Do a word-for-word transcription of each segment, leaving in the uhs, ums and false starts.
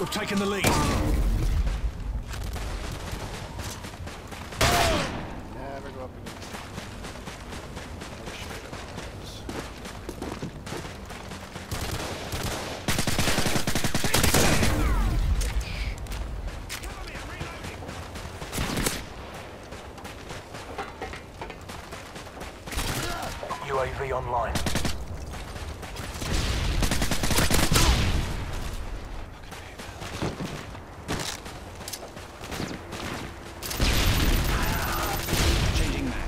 We've taken the lead. Never go up against it. Never straight up lines. U A V online. Changing mag.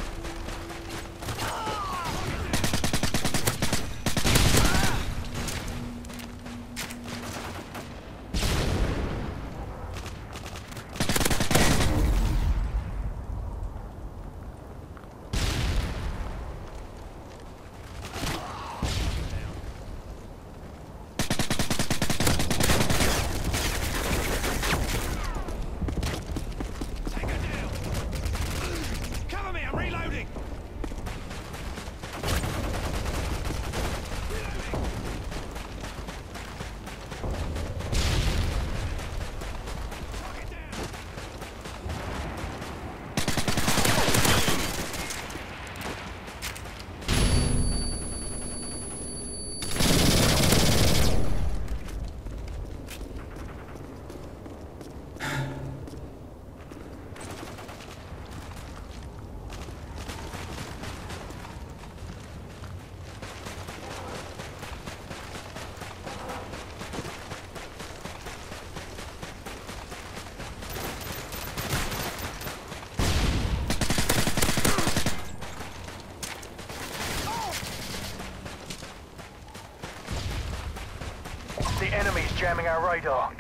The enemy's jamming our radar.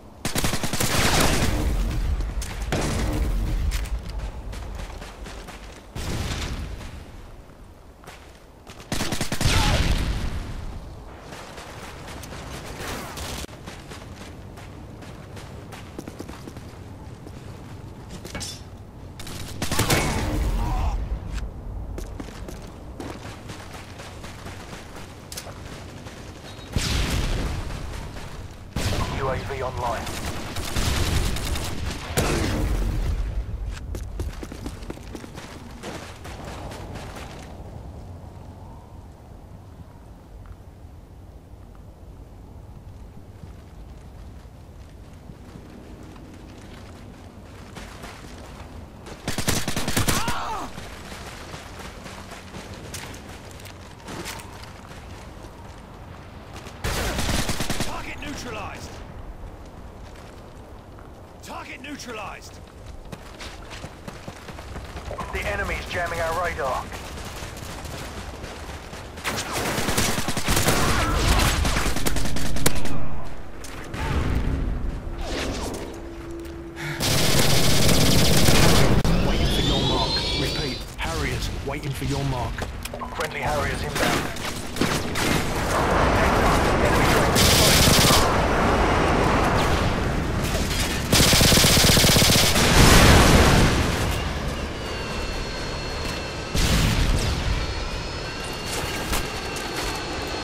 U A V online. Target neutralized. Target neutralized. The enemy's jamming our radar. Waiting for your mark. Repeat, Harriers waiting for your mark. Friendly Harriers inbound.